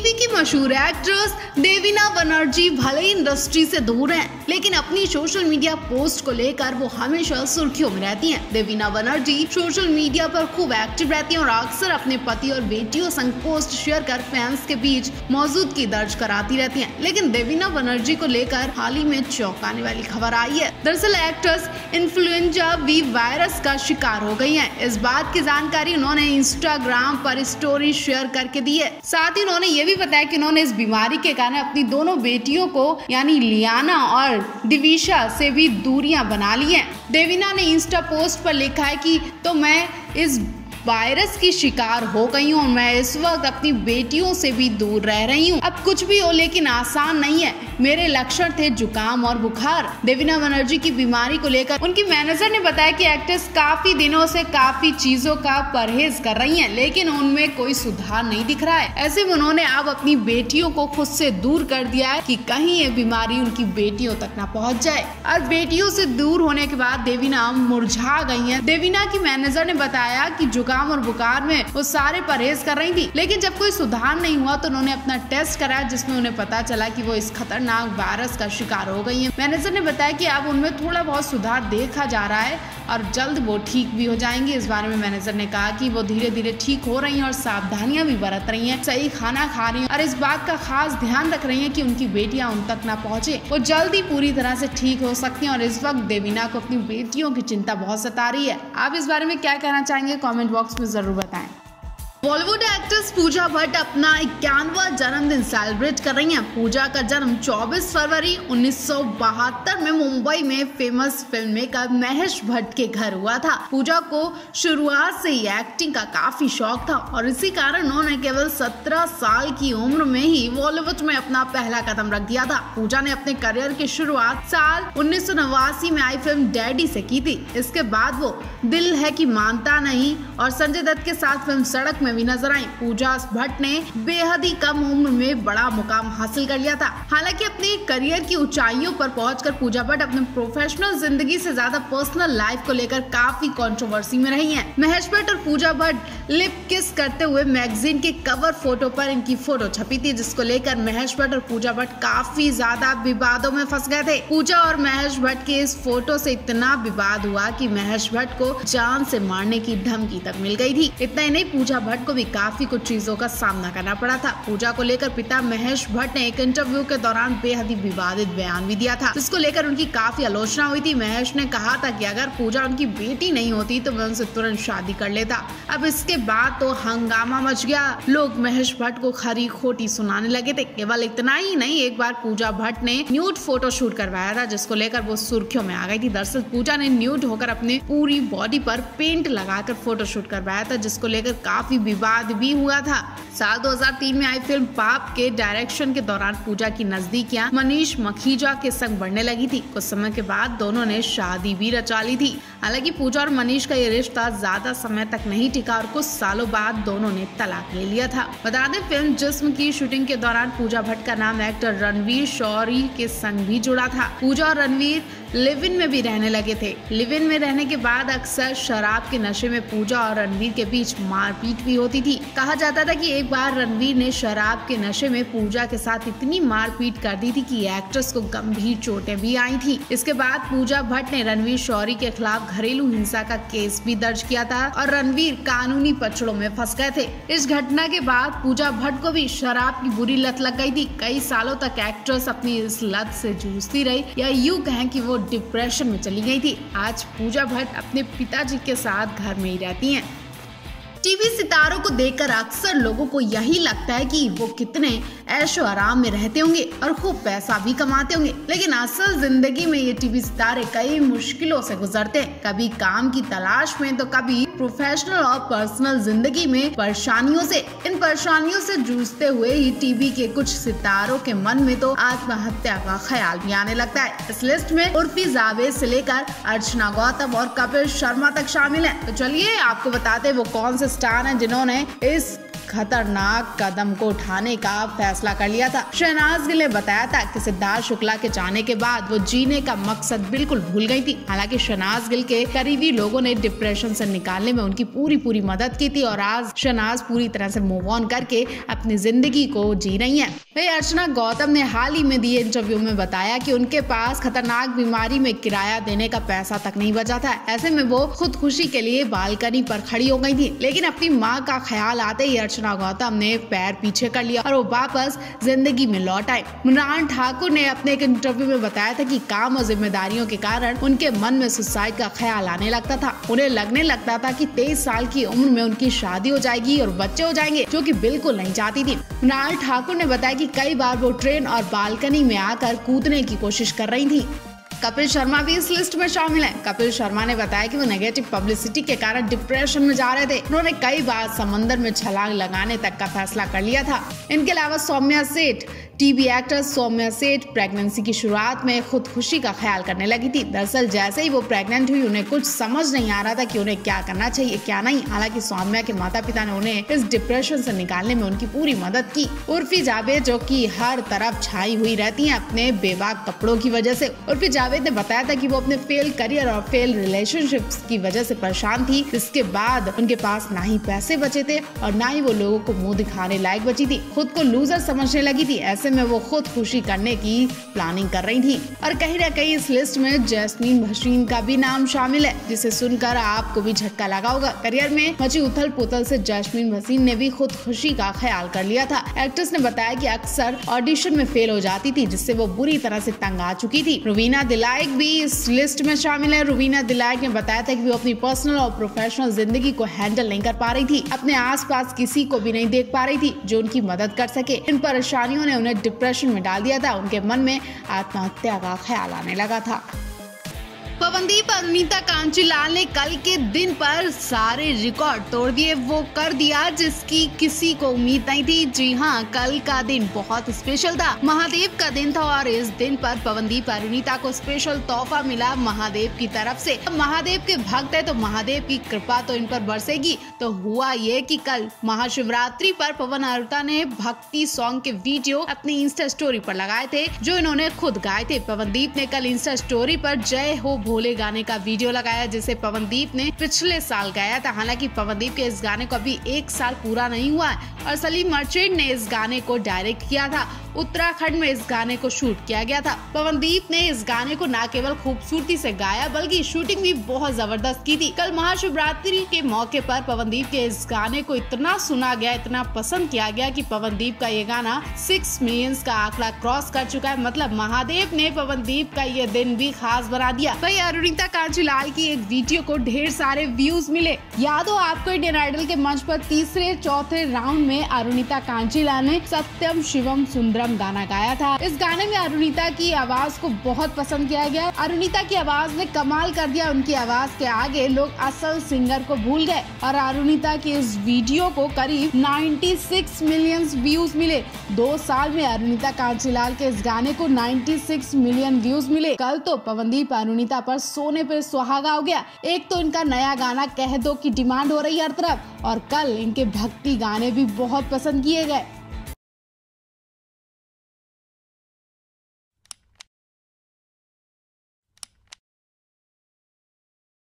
TV की मशहूर actress Devina Banerjee भले ही इंडस्ट्री से दूर हैं, लेकिन अपनी सोशल मीडिया पोस्ट को लेकर वो हमेशा सुर्खियों में रहती हैं। देवीना बनर्जी सोशल मीडिया पर खूब एक्टिव रहती हैं और अक्सर अपने पति और बेटियों संग पोस्ट शेयर कर फैंस के बीच मौजूदगी दर्ज कराती रहती हैं। लेकिन देवीना बनर्जी को लेकर हाल ही में चौंकाने वाली खबर आई है। दरअसल एक्ट्रेस इन्फ्लुएंजा बी वायरस का शिकार हो गई हैं। इस बात की जानकारी उन्होंने इंस्टाग्राम पर स्टोरी शेयर करके दी है। साथ ही उन्होंने ये भी बताया कि उन्होंने इस बीमारी के कारण अपनी दोनों बेटियों को यानी लियाना और दिविशा से भी दूरियां बना ली हैं। देवीना ने इंस्टा पोस्ट पर लिखा है कि तो मैं इस वायरस की शिकार हो गई हूँ। मैं इस वक्त अपनी बेटियों से भी दूर रह रही हूँ। अब कुछ भी हो लेकिन आसान नहीं है। मेरे लक्षण थे जुकाम और बुखार। देवीना बनर्जी की बीमारी को लेकर उनकी मैनेजर ने बताया कि एक्ट्रेस काफी दिनों से काफी चीजों का परहेज कर रही हैं, लेकिन उनमें कोई सुधार नहीं दिख रहा है। ऐसे में उन्होंने अब अपनी बेटियों को खुद से दूर कर दिया है कि कहीं ये बीमारी उनकी बेटियों तक न पहुँच जाए। और बेटियों से दूर होने के बाद देवीना मुरझा गई है। देवीना की मैनेजर ने बताया कि जुकाम और बुखार में वो सारे परहेज कर रही थी, लेकिन जब कोई सुधार नहीं हुआ तो उन्होंने अपना टेस्ट कराया, जिसमें उन्हें पता चला कि वो इस खतरनाक वायरस का शिकार हो गई हैं। मैनेजर ने बताया कि अब उनमें थोड़ा बहुत सुधार देखा जा रहा है और जल्द वो ठीक भी हो जाएंगे। इस बारे में मैनेजर ने कहा कि वो धीरे धीरे ठीक हो रही हैं और सावधानियां भी बरत रही हैं, सही खाना खा रही हैं और इस बात का खास ध्यान रख रही हैं कि उनकी बेटियां उन तक ना पहुंचे। वो जल्द ही पूरी तरह से ठीक हो सकती हैं और इस वक्त देवीना को अपनी बेटियों की चिंता बहुत सता रही है। आप इस बारे में क्या कहना चाहेंगे, कमेंट बॉक्स में जरूर बताएं। बॉलीवुड एक्ट्रेस पूजा भट्ट अपना 51वां जन्मदिन सेलिब्रेट कर रही हैं। पूजा का जन्म 24 फरवरी 1972 में मुंबई में famous film maker Mahesh Bhatt के घर हुआ था। पूजा को शुरुआत से ही एक्टिंग का काफी शौक था और इसी कारण उन्होंने केवल 17 साल की उम्र में ही बॉलीवुड में अपना पहला कदम रख दिया था। पूजा ने अपने करियर की शुरुआत साल 1989 में आई फिल्म डैडी से की थी। इसके बाद वो दिल है कि मानता नहीं और संजय दत्त के साथ फिल्म सड़क में भी नजर आई। पूजा भट्ट ने बेहद ही कम उम्र में बड़ा मुकाम हासिल कर लिया था। हालांकि अपने करियर की ऊंचाइयों पर पहुंचकर पूजा भट्ट अपने प्रोफेशनल जिंदगी से ज्यादा पर्सनल लाइफ को लेकर काफी कंट्रोवर्सी में रही हैं। महेश भट्ट और पूजा भट्ट लिप किस करते हुए मैगजीन के कवर फोटो पर इनकी फोटो छपी थी, जिसको लेकर महेश भट्ट और पूजा भट्ट काफी ज्यादा विवादों में फंस गए थे। पूजा और महेश भट्ट के इस फोटो से इतना विवाद हुआ कि महेश भट्ट को जान से मारने की धमकी तक मिल गई थी। इतना ही नहीं, पूजा भट्ट को भी काफी कुछ चीजों का सामना करना पड़ा था। पूजा को लेकर पिता महेश भट्ट ने एक इंटरव्यू के दौरान बेहद ही विवादित बयान भी दिया था, जिसको लेकर उनकी काफी आलोचना हुई थी। महेश ने कहा था कि अगर पूजा उनकी बेटी नहीं होती तो मैं उनसे तुरंत शादी कर लेता। अब इसके बाद तो हंगामा मच गया। लोग महेश भट्ट को खरी खोटी सुनाने लगे थे। केवल इतना ही नहीं, एक बार पूजा भट्ट ने न्यूड फोटो शूट करवाया था, जिसको लेकर वो सुर्खियों में आ गई थी। दरअसल पूजा ने न्यूड होकर अपने पूरी बॉडी पर पेंट लगाकर फोटो शूट करवाया था, जिसको लेकर काफी विवाद भी हुआ था। साल 2003 में आई फिल्म पाप के डायरेक्शन के दौरान पूजा की नजदीकियां मनीष मखीजा के संग बढ़ने लगी थी। कुछ समय के बाद दोनों ने शादी भी रचा ली थी। हालांकि पूजा और मनीष का ये रिश्ता ज्यादा समय तक नहीं टिका और कुछ सालों बाद दोनों ने तलाक ले लिया था। बता दें, फिल्म जिस्म की शूटिंग के दौरान पूजा भट्ट का नाम एक्टर रणवीर शौरी के संग भी जुड़ा था। पूजा और रणवीर लिव इन में भी रहने लगे थे। लिव इन में रहने के बाद अक्सर शराब के नशे में पूजा और रणवीर के बीच मारपीट भी होती थी। कहा जाता था कि एक बार रणवीर ने शराब के नशे में पूजा के साथ इतनी मारपीट कर दी थी कि एक्ट्रेस को गंभीर चोटें भी आई थी। इसके बाद पूजा भट्ट ने रणवीर शौरी के खिलाफ घरेलू हिंसा का केस भी दर्ज किया था और रणवीर कानूनी पचड़ों में फंस गए थे। इस घटना के बाद पूजा भट्ट को भी शराब की बुरी लत लग गई थी। कई सालों तक एक्ट्रेस अपनी इस लत से जूझती रही, या यूं कहें कि वो डिप्रेशन में चली गई थी। आज पूजा भट्ट अपने पिताजी के साथ घर में ही रहती हैं। टीवी सितारों को देखकर अक्सर लोगों को यही लगता है कि वो कितने ऐशो आराम में रहते होंगे और खूब पैसा भी कमाते होंगे, लेकिन असल जिंदगी में ये टीवी सितारे कई मुश्किलों से गुजरते हैं। कभी काम की तलाश में तो कभी प्रोफेशनल और पर्सनल जिंदगी में परेशानियों से। इन परेशानियों से जूझते हुए ही टीवी के कुछ सितारों के मन में तो आत्महत्या का ख्याल भी आने लगता है। इस लिस्ट में उर्फी जावेद से लेकर अर्चना गौतम और कपिल शर्मा तक शामिल है। तो चलिए आपको बताते हैं वो कौन से स्टार हैं जिन्होंने इस खतरनाक कदम को उठाने का फैसला कर लिया था। शहनाज गिल ने बताया था कि सिद्धार्थ शुक्ला के जाने के बाद वो जीने का मकसद बिल्कुल भूल गई थी। हालांकि शहनाज गिल के करीबी लोगों ने डिप्रेशन से निकालने में उनकी पूरी मदद की थी और आज शहनाज पूरी तरह से मूव ऑन करके अपनी जिंदगी को जी रही है। वही अर्चना गौतम ने हाल ही में दिए इंटरव्यू में बताया कि उनके पास खतरनाक बीमारी में किराया देने का पैसा तक नहीं बचा था। ऐसे में वो खुदकुशी के लिए बालकनी पर खड़ी हो गई थी, लेकिन अपनी माँ का ख्याल आते ही अर्चना गौतम ने पैर पीछे कर लिया और वो वापस जिंदगी में लौट आए। मृणाल ठाकुर ने अपने एक इंटरव्यू में बताया था कि काम और जिम्मेदारियों के कारण उनके मन में सुसाइड का ख्याल आने लगता था। उन्हें लगने लगता था कि 23 साल की उम्र में उनकी शादी हो जाएगी और बच्चे हो जाएंगे, जो कि बिल्कुल नहीं चाहती थी। मृणाल ठाकुर ने बताया कि कई बार वो ट्रेन और बालकनी में आकर कूदने की कोशिश कर रही थी। कपिल शर्मा भी इस लिस्ट में शामिल है। कपिल शर्मा ने बताया कि वो नेगेटिव पब्लिसिटी के कारण डिप्रेशन में जा रहे थे। उन्होंने कई बार समंदर में छलांग लगाने तक का फैसला कर लिया था। इनके अलावा सौम्या सेठ, टीवी एक्ट्रेस सौम्या सेठ प्रेगनेंसी की शुरुआत में खुदकुशी का ख्याल करने लगी थी। दरअसल जैसे ही वो प्रेग्नेंट हुई उन्हें कुछ समझ नहीं आ रहा था कि उन्हें क्या करना चाहिए क्या नहीं। हालांकि सौम्या के माता पिता ने उन्हें इस डिप्रेशन से निकालने में उनकी पूरी मदद की। उर्फी जावेद, जो कि हर तरफ छाई हुई रहती हैं अपने बेबाक कपड़ों की वजह से। उर्फी जावेद ने बताया था कि वो अपने फेल करियर और फेल रिलेशनशिप्स की वजह से परेशान थी, जिसके बाद उनके पास ना ही पैसे बचे थे और ना ही वो लोगों को मुंह दिखाने लायक बची थी। खुद को लूजर समझने लगी थी। ऐसे में वो खुदकुशी करने की प्लानिंग कर रही थी। और कहीं ना कहीं इस लिस्ट में जैस्मीन भसीन का भी नाम शामिल है, जिसे सुनकर आपको भी झटका लगा होगा। करियर में मची उथल पुथल से जैस्मीन भसीन ने भी खुदकुशी का ख्याल कर लिया था। एक्ट्रेस ने बताया कि अक्सर ऑडिशन में फेल हो जाती थी, जिससे वो बुरी तरह से तंग आ चुकी थी। रुबीना दिलाइक भी इस लिस्ट में शामिल है। रुबीना दिलाइक ने बताया था कि वो अपनी पर्सनल और प्रोफेशनल जिंदगी को हैंडल नहीं कर पा रही थी। अपने आसपास किसी को भी नहीं देख पा रही थी जो उनकी मदद कर सके। इन परेशानियों ने उन्हें डिप्रेशन में डाल दिया था। उनके मन में आत्महत्या का ख्याल आने लगा था। पवनदीप और अरुणिता कांचीलाल ने कल के दिन पर सारे रिकॉर्ड तोड़ दिए। वो कर दिया जिसकी किसी को उम्मीद नहीं थी। जी हाँ, कल का दिन बहुत स्पेशल था। महादेव का दिन था और इस दिन पर पवनदीप और अरुणिता को स्पेशल तोहफा मिला महादेव की तरफ से। महादेव के भक्त है तो महादेव की कृपा तो इन पर बरसेगी। तो हुआ ये कि कल महाशिवरात्रि पर पवन और अरुणिता ने भक्ति सॉन्ग के वीडियो अपनी इंस्टा स्टोरी पर लगाए थे, जो इन्होंने खुद गाए थे। पवनदीप ने कल इंस्टा स्टोरी पर जय हो भोले गाने का वीडियो लगाया, जिसे पवनदीप ने पिछले साल गाया था। हालांकि पवनदीप के इस गाने को अभी 1 साल पूरा नहीं हुआ है और सलीम मर्चेंट ने इस गाने को डायरेक्ट किया था। उत्तराखंड में इस गाने को शूट किया गया था। पवनदीप ने इस गाने को न केवल खूबसूरती से गाया बल्कि शूटिंग भी बहुत जबरदस्त की थी। कल महाशिवरात्रि के मौके पर पवनदीप के इस गाने को इतना सुना गया, इतना पसंद किया गया कि पवनदीप का ये गाना 6 मिलियन का आंकड़ा क्रॉस कर चुका है। मतलब महादेव ने पवनदीप का ये दिन भी खास बना दिया। वही अरुणिता कांचीलाल की एक वीडियो को ढेर सारे व्यूज मिले। याद हो आपको, इंडियन आइडल के मंच पर तीसरे चौथे राउंड में अरुणिता कांचीलाल ने सत्यम शिवम सुंदरम गाना गाया था। इस गाने में अरुणिता की आवाज को बहुत पसंद किया गया। अरुणिता की आवाज ने कमाल कर दिया। उनकी आवाज के आगे लोग असल सिंगर को भूल गए और अरुणिता की इस वीडियो को करीब 96 मिलियन व्यूज मिले। 2 साल में अरुणिता कांचीलाल के इस गाने को 96 मिलियन व्यूज मिले। कल तो पवनदीप अरुणिता पर सोने पे सुहागा हो गया। एक तो इनका नया गाना कह दो की डिमांड हो रही है हर तरफ और कल इनके भक्ति गाने भी बहुत पसंद किए गए।